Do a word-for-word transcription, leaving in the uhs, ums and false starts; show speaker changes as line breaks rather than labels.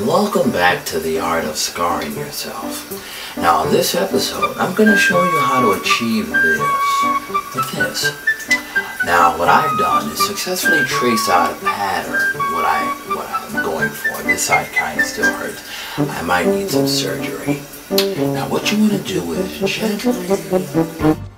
and welcome back to the art of scarring yourself. Now in this episode, I'm going to show you how to achieve this with this. Now what I've done is successfully trace out a pattern, what, I, what I'm going for. This side kind of still hurts. I might need some surgery. Now what you want to do is gently